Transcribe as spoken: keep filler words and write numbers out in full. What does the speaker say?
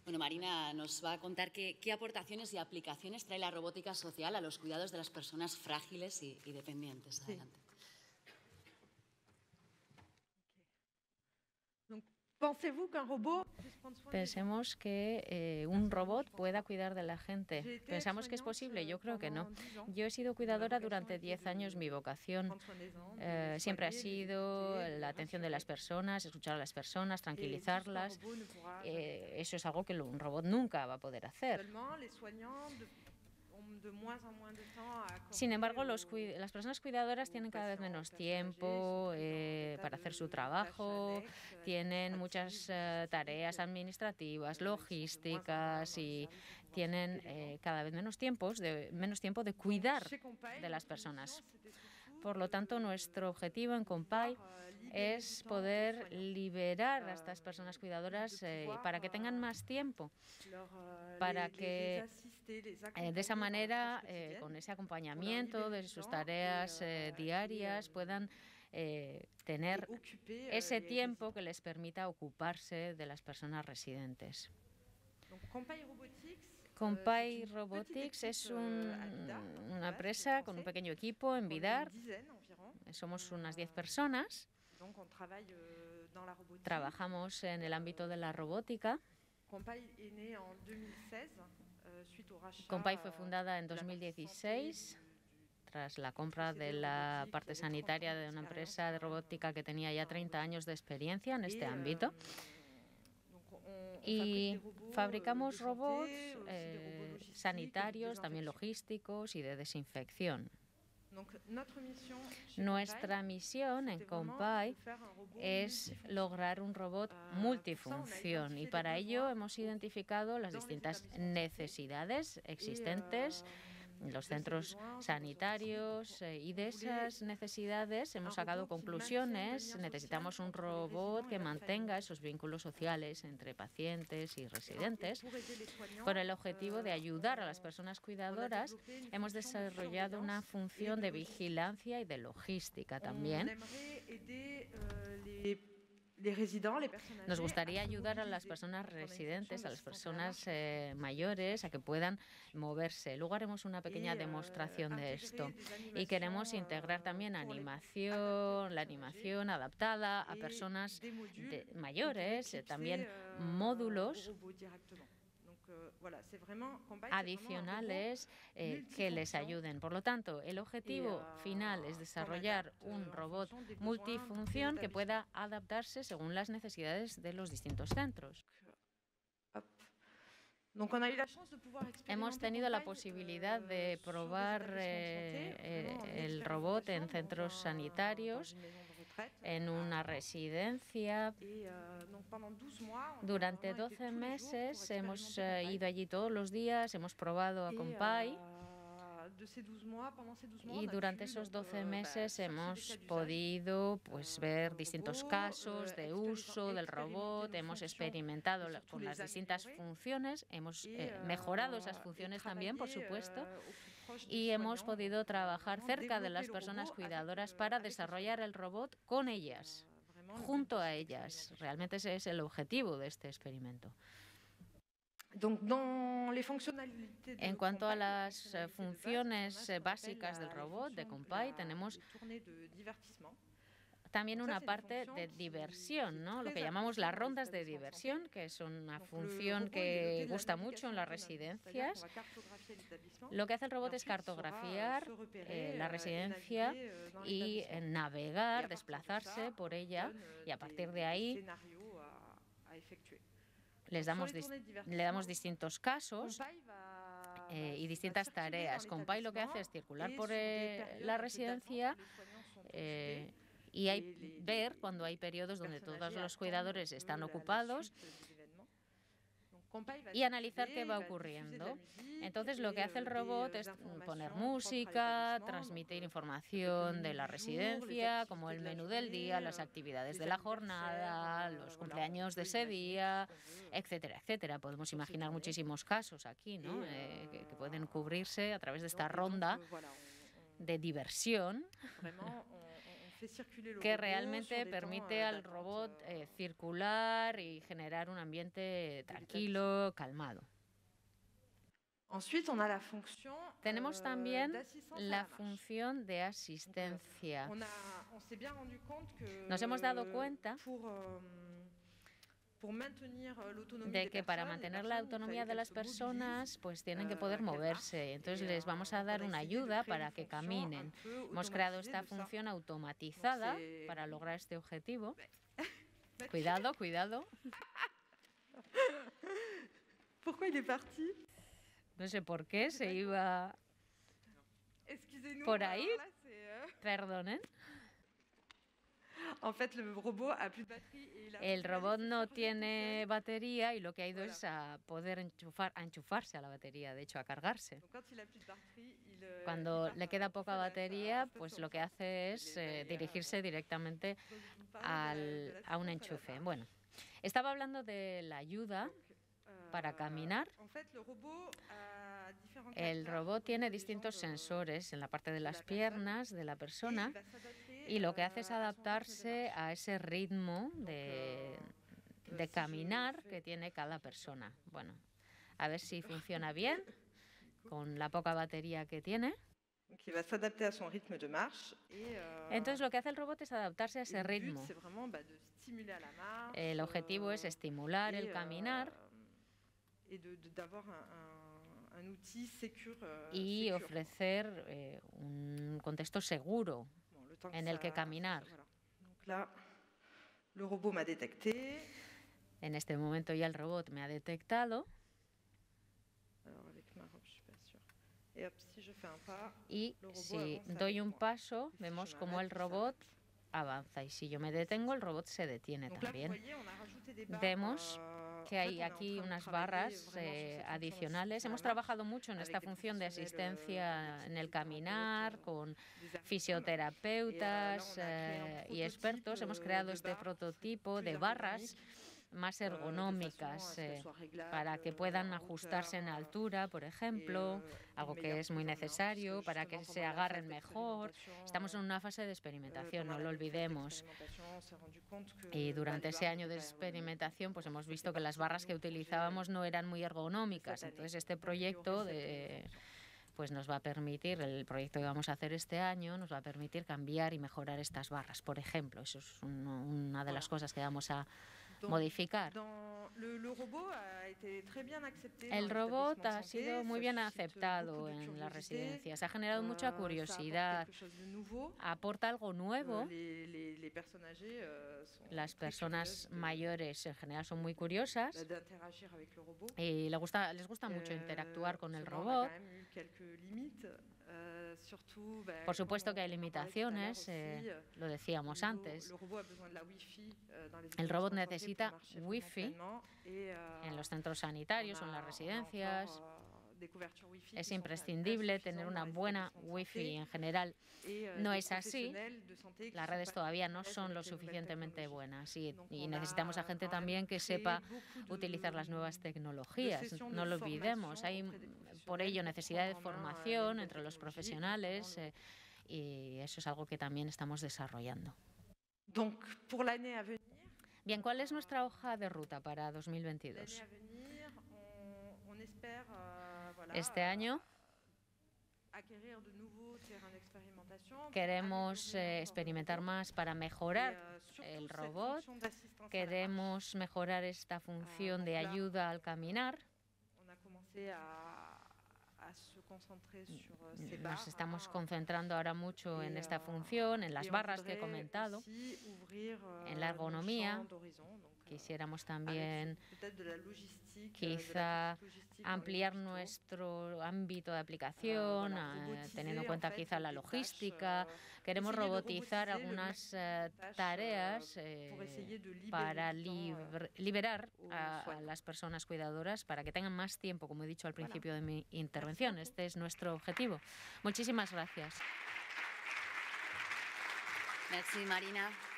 Bueno, Marina nos va a contar qué, qué aportaciones y aplicaciones trae la robótica social a los cuidados de las personas frágiles y, y dependientes. Adelante. Pensemos que eh, un robot pueda cuidar de la gente. ¿Pensamos que es posible? Yo creo que no. Yo he sido cuidadora durante diez años. Mi vocación eh, siempre ha sido la atención de las personas, escuchar a las personas, tranquilizarlas. Eh, eso es algo que un robot nunca va a poder hacer. Sin embargo, los las personas cuidadoras tienen cada vez menos tiempo eh, para hacer su trabajo, tienen muchas eh, tareas administrativas, logísticas y tienen eh, cada vez menos, tiempos de, menos tiempo de cuidar de las personas. Por lo tanto, nuestro objetivo en Compay es poder liberar a estas personas cuidadoras eh, para que tengan más tiempo, para que eh, de esa manera, eh, con ese acompañamiento de sus tareas eh, diarias, puedan eh, tener ese tiempo que les permita ocuparse de las personas residentes. Compay Robotics es un, una empresa con un pequeño equipo en Vidar. Somos unas diez personas. Trabajamos en el ámbito de la robótica. Compay fue fundada en dos mil dieciséis tras la compra de la parte sanitaria de una empresa de robótica que tenía ya treinta años de experiencia en este ámbito. Y fabricamos robots eh, sanitarios, también logísticos y de desinfección. Nuestra misión en Compay es lograr un robot multifunción y para ello hemos identificado las distintas necesidades existentes en los centros sanitarios eh, y de esas necesidades hemos sacado conclusiones. Necesitamos un robot que mantenga esos vínculos sociales entre pacientes y residentes. Con el objetivo de ayudar a las personas cuidadoras, hemos desarrollado una función de vigilancia y de logística también. Nos gustaría ayudar a las personas residentes, a las personas eh, mayores, a que puedan moverse. Luego haremos una pequeña demostración de esto. Y queremos integrar también animación, la animación adaptada a personas de, mayores, eh, también módulos adicionales eh, que les ayuden. Por lo tanto, el objetivo final es desarrollar un robot multifunción que pueda adaptarse según las necesidades de los distintos centros. Hemos tenido la posibilidad de probar eh, eh, el robot en centros sanitarios, en una residencia. Durante doce meses hemos eh, ido allí todos los días, hemos probado a Compay. Y durante esos doce meses hemos podido pues, ver distintos casos de uso del robot, hemos experimentado con las distintas funciones, hemos eh, mejorado esas funciones también, por supuesto, y hemos podido trabajar cerca de las personas cuidadoras para desarrollar el robot con ellas, junto a ellas. Realmente ese es el objetivo de este experimento. En cuanto a las funciones básicas del robot de Compay, tenemos también una parte de diversión, ¿no? Lo que llamamos las rondas de diversión, que es una función que gusta mucho en las residencias. Lo que hace el robot es cartografiar eh, la residencia y eh, navegar, desplazarse por ella, y a partir de ahí les damos le damos distintos casos eh, y distintas tareas. Compay lo que hace es circular por eh, la residencia eh, y hay, ver cuando hay periodos donde todos los cuidadores están ocupados y analizar qué va ocurriendo. Entonces, lo que hace el robot es poner música, transmitir información de la residencia, como el menú del día, las actividades de la jornada, los cumpleaños de ese día, etcétera, etcétera. Podemos imaginar muchísimos casos aquí, ¿no? Eh, que, que pueden cubrirse a través de esta ronda de diversión. que realmente permite al robot eh, circular y generar un ambiente tranquilo, calmado. Tenemos también la función de asistencia. Nos hemos dado cuenta de que para mantener la autonomía de las personas pues tienen que poder moverse. Entonces les vamos a dar una ayuda para que caminen. Hemos creado esta función automatizada para lograr este objetivo. Cuidado, cuidado. No sé por qué se iba por ahí. Perdonen. El robot no tiene batería y lo que ha ido es a poder enchufar, a enchufarse a la batería, de hecho a cargarse. Cuando le queda poca batería, pues lo que hace es eh, dirigirse directamente al, a un enchufe. Bueno, estaba hablando de la ayuda para caminar. El robot tiene distintos sensores en la parte de las piernas de la persona y lo que hace es adaptarse a ese ritmo de, de caminar que tiene cada persona. Bueno, a ver si funciona bien con la poca batería que tiene. Entonces lo que hace el robot es adaptarse a ese ritmo. El objetivo es estimular el caminar y ofrecer eh, un contexto seguro en el que caminar. En este momento ya el robot me ha detectado y si doy un paso vemos cómo el robot avanza y si yo me detengo el robot se detiene también. Vemos que hay aquí unas barras eh, adicionales. Hemos trabajado mucho en esta función de asistencia en el caminar, con fisioterapeutas eh, y expertos. Hemos creado este prototipo de barras más ergonómicas eh, para que puedan ajustarse en altura, por ejemplo, algo que es muy necesario para que se agarren mejor. Estamos en una fase de experimentación, no lo olvidemos. Y durante ese año de experimentación pues hemos visto que las barras que utilizábamos no eran muy ergonómicas. Entonces este proyecto de, pues nos va a permitir, el proyecto que vamos a hacer este año, nos va a permitir cambiar y mejorar estas barras, por ejemplo. Eso es un, una de las cosas que vamos a modificar. El robot ha sido muy bien aceptado en las residencias, ha generado mucha curiosidad, aporta algo nuevo. Las personas mayores en general son muy curiosas y les gusta, les gusta mucho interactuar con el robot. Por supuesto que hay limitaciones, eh, lo decíamos antes. El robot necesita wifi en los centros sanitarios o en las residencias. Es imprescindible tener una buena wifi en general. No es así. Las redes todavía no son lo suficientemente buenas y, y necesitamos a gente también que sepa utilizar las nuevas tecnologías. No lo olvidemos. Hay por ello necesidad de formación entre los profesionales eh, y eso es algo que también estamos desarrollando. Bien, ¿cuál es nuestra hoja de ruta para dos mil veintidós? Este año queremos eh, experimentar más para mejorar el robot, queremos mejorar esta función de ayuda al caminar. Nos estamos concentrando ahora mucho en esta función, en las barras que he comentado, en la ergonomía. Quisiéramos también quizá ampliar nuestro ámbito de aplicación, eh, teniendo en cuenta quizá la logística. Queremos robotizar algunas eh, tareas eh, para liber liberar a, a las personas cuidadoras para que tengan más tiempo, como he dicho al principio de mi intervención. Este es nuestro objetivo. Muchísimas gracias. Merci, Marina.